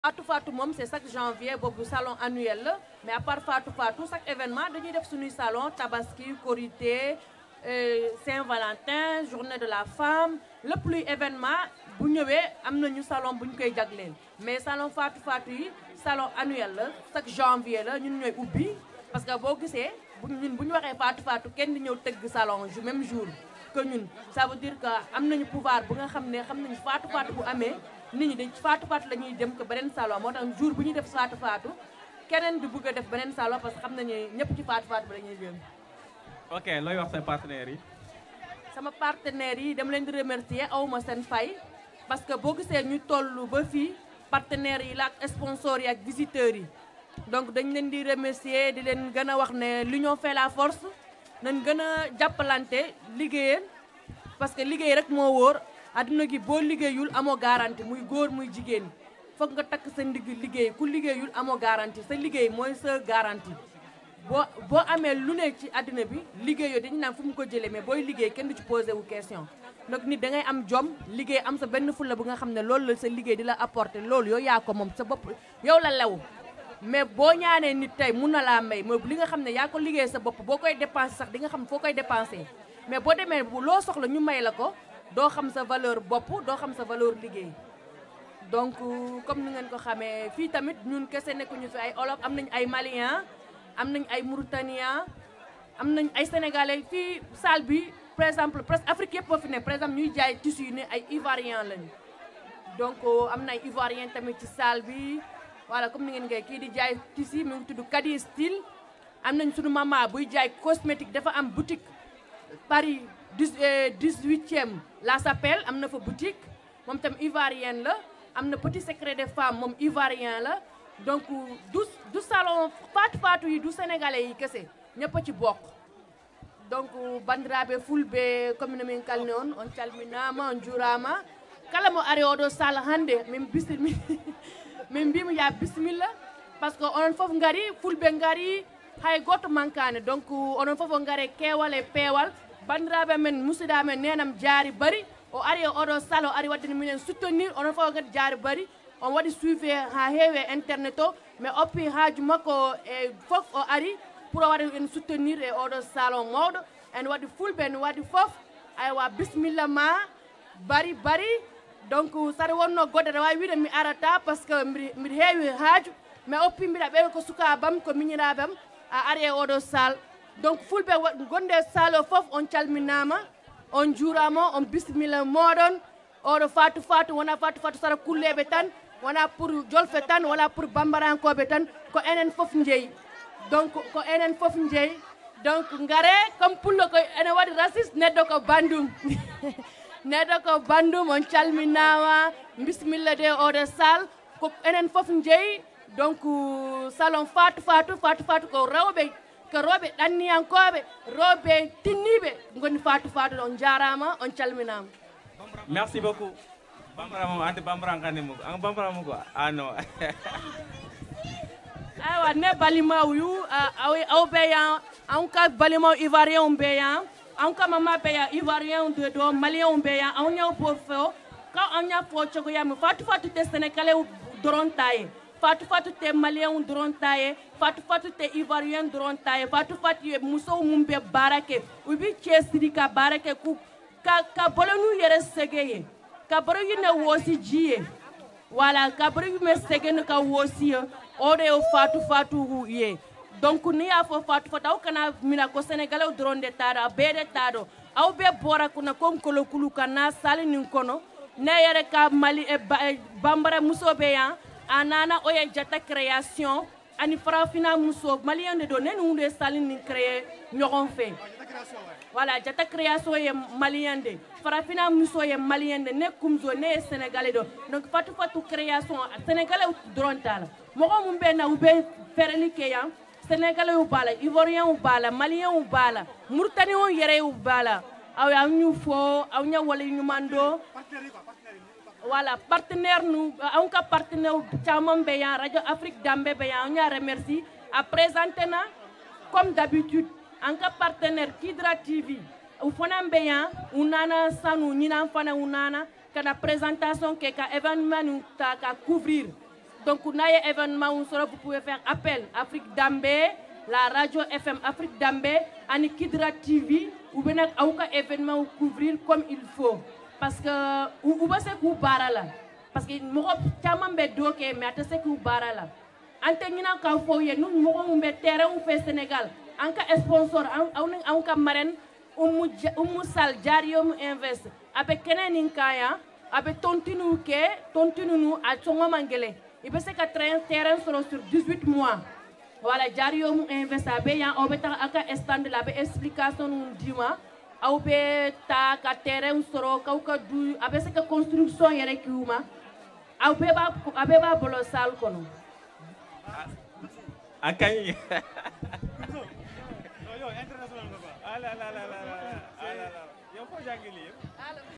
Fatou Fatou moom c'est chaque janvier boobu salon annuel la mais à part Fatou Fatou chaque événement dañuy def suñuy salon Tabaski Korité Saint-Valentin journée de la femme lépp luy événement bu ñëwee am nañu salon bu ñu koy jagleel mais salon Fatou Fatou yi salon annuel la chaque janvier la ñun ñooy ubbi parce que boo gisee ñun bu ñu waxee Fatou Fatou kenn di ñëw tëgg salon même jour que ñun ça veut dire que am nañu pouvoir bu nga xam ne xam nañu Fatou Fatou bu amee nit ñi dañ Fatou Fatou la ñuy dem ko beneen salon moo tax jour bu ñuy def Fatou Fatou keneen du bëgg a def beneen salon parce que xam nañu ñëpp ci Fatou Fatou bi la ñuy jëm. ok looy wax sa partenaires yi. sama partenaires yi dama leen di remercier awma seen fay parce que boo gisee ñu toll ba fii partenaires yi la ak sponsors yi ak visiteurs yi donc dañ leen di remercier di leen gën a wax ne l'union fait la force nañ gën a jàppalante liggéeyal parce que liggéey rek moo wóor. adduna gi boo liggéeyul amoo garantie muy góor muy jigéen foog nga takk sa ndigg liggéey ku liggéeyul amoo garantie sa liggéey mooy sa garantie boo amee lu ne ci adduna bi liggéeyoo dañu naan fu mu ko jëlee mais booy liggéey kenn du ci posé wu question donc nit da ngay am jom liggéey am sa benn fulla bu nga xam ne loolu la sa liggéey di la apporter loolu yow yaa ko moom sa bopp yow la lew mais boo ñaanee nit tey mun na laa may mooy li nga xam ne yaa ko liggéey sa bopp boo koy dépensé sax di nga xam foo koy dépensé mais boo demee loo soxla ñu may la ko doo xam sa valeur bopp doo xam sa valeur liggéey donc comme ni ngeen ko xamee fii tamit ñun kese nekkuñu fi ay olof am nañ ay malien am nañ ay mauritaniens am nañ ay sénégalais fii salle bi par exemple presque Afrique yëpp fi ne par exemple ñuy jaay tissu yi ne ay ivoiriens lañu donc am na ay ivoiriens tamit ci salle bi voilà comme ni ngeen koy kii di jaay tissu mu ngi tudd Kadi Style am nañ suñu mama buy jaay cosmétique dafa am boutique Paris 18e La Chapelle am na fa boutique moom tam ivoirienne la am na Petit Secret des Femmes moom ivoirien la donc du salon Fatou Fatou yi du sénégalais yi kese ñëpp a ci bokk donc bandiraɓe fulɓe comme no min kalni on calminama on juurama kala mo ari oɗo sall hannde min mbimo ya bisimilla par ce que onon fof ngari fulɓe ngari hay goto mankani donc onon fof o ngare keewal e peewal bandiraɓe men musidɗa men nenam jaari bari o ari e oɗo sall o ari waddani minen soutenir onon fof kadi jaari bari on waɗi suivi ha heewi e internet o mais oppi haaju makko e fof o ari pour o waɗa en soutenir e oɗo salon mawɗo en waɗi fulɓe en waɗi fof aywa bisimilla ma bari donc saɗa wonno goɗɗo aɗa wawi wiide mi arata par ce que mbiɗa heewi haaju mais oppi mbiɗa ɓeewa ko sukabam ko miñiraɓam a ari e oɗo sall donc fulɓe gonde sall o fof on calminama on juurama on bisimilla moɗon oɗo Fatou Fatou wona Fatou Fatou sara kulleɓe tan wona pour jolfe tan wona pour bambarankoɓe tan ko enen fof jeeyi donc ko enen fof jeeyi donc ngare comme pullo ko ene waɗi raciste neɗɗo ko bandum neɗɗo ko bandum on calminama bisimilla de oɗo sall ko enen fof jeeyi donc salon Fatou Fatou ko rewɓe ɗanniyankoɓe rewɓe tinniɓe goni Fatou Fatou on jarama on calminama merci beaucoup bambara moom anti bambara ngani mugo an bambara mugo non aywa ne balimaw yu aw beyan an ka balimaw ivoirien beyan an ka mama beya ivoirien de do malien beyan an ñaw po fo ka an ña fo cogoyami Fatou Fatou te sénégalais doron taye Fatou Fatou te malien doron taye Fatou Fatou te ivoirien doron taye Fatou Fatou ye musow mum be barake ubi cesiri ka barake ku ka bolonu yɛrɛ sɛgɛ ye ka baro yi na wosi ji ye wala ka baro yi mɛ sɛgɛ ni ka wosi ye o de ye Fatou Fatou ye donc ni y'a fɔ Fatou Fatou aw kana mina ko sénégalais dɔrɔn de t'a dɔn a bɛɛ de t'a dɔn aw bɛɛ bɔra kunna ko nkolokulu ka na sali nin kɔnɔ ne yɛrɛ ka mali bambara muso bɛ yan a nana o ye jata création ani farafina muso malien de don ne ninnu de sali nin créer ɲɔgɔn fɛ voilà jata création ye malien de farafina muso ye malien de ne kumzo ne ye sénégalais do donc Fatou Fatou création sénégalais dɔrɔn t'a la mɔgɔ mun bɛ na u bɛ fɛrɛli kɛ yan sénégalais u b'a la ivoirien u b'a la malien u b'a la mauritaniens yɛrɛ u b'a la aw y'u fɔ aw ɲɛ wale ɲuman don voilà partenaire nu anw ka partenaire caman bɛ yan radio Afrique Danbe bɛ yan an y'a remercie a présenté na comme d'habitude an ka partenaire Kidra TV u fana bɛ yan u nana sanu ɲinan fana u nana ka na présentation kɛ ka événement nu ta ka couvrir Donc, naye événement où vous pouvez faire appel Afrique Dambé, la radio FM Afrique Dambé, Ani Kidra TV, ou bien aucun événement ou couvrir comme il faut. Parce que, ou va se barala. Parce que nous avons des dossiers, mais à ce que barala. Antenina ka foye nous avons un terrain au Sénégal. En cas sponsor, en cas marraine, sal jarium invest. Avec Kenen Kaya, avec tontinu nous à Tsonga Mangele. Il peut se que terrain sur 18 mois. Voilà, jarium invest abe ya obeta aka stand la be explication nous dima. Aube ta ka terrain soro ka ka du abe se que construction yere kiuma. Abe ba bolo sal kono. Akay. Yo international nga ba? Ala. Yo ko jangili.